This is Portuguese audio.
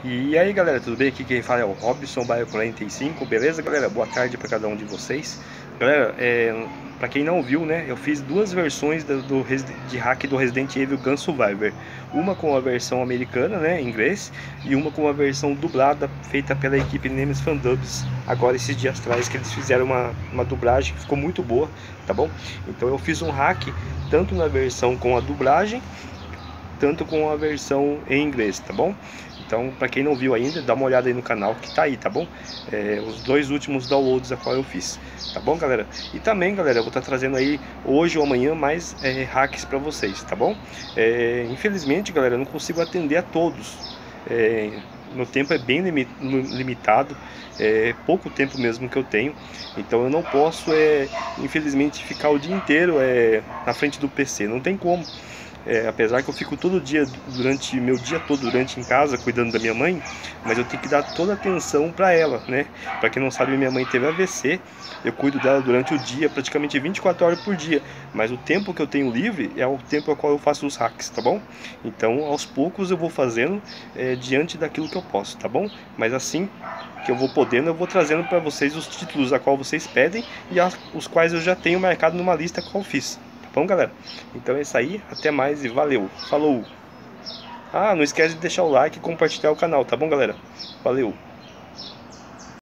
E aí galera, tudo bem? Aqui quem fala é o Robson Baio 45, beleza galera? Boa tarde para cada um de vocês. Galera, para quem não viu, né, eu fiz duas versões de hack do Resident Evil Gun Survivor. Uma com a versão americana, né, em inglês, e uma com a versão dublada, feita pela equipe Nemes Fandubs. Agora esses dias atrás que eles fizeram uma dublagem que ficou muito boa, tá bom? Então eu fiz um hack tanto na versão com a dublagem, tanto com a versão em inglês, tá bom? Então, para quem não viu ainda, dá uma olhada aí no canal que tá aí, tá bom? Os dois últimos downloads a qual eu fiz, tá bom, galera? E também, galera, eu vou estar trazendo aí hoje ou amanhã mais hacks para vocês, tá bom? Infelizmente, galera, eu não consigo atender a todos. Meu tempo é bem limitado, pouco tempo mesmo que eu tenho, então eu não posso, infelizmente, ficar o dia inteiro na frente do PC, não tem como. Apesar que eu fico todo dia, durante meu dia todo durante em casa, cuidando da minha mãe, mas eu tenho que dar toda a atenção para ela, né? Para quem não sabe, minha mãe teve AVC, eu cuido dela durante o dia, praticamente 24 horas por dia, mas o tempo que eu tenho livre é o tempo ao qual eu faço os hacks, tá bom? Então, aos poucos eu vou fazendo diante daquilo que eu posso, tá bom? Mas assim que eu vou podendo, eu vou trazendo para vocês os títulos a qual vocês pedem e os quais eu já tenho marcado numa lista qual eu fiz. Bom, galera, então é isso aí, até mais e valeu, falou! Ah, não esquece de deixar o like e compartilhar o canal, tá bom, galera? Valeu!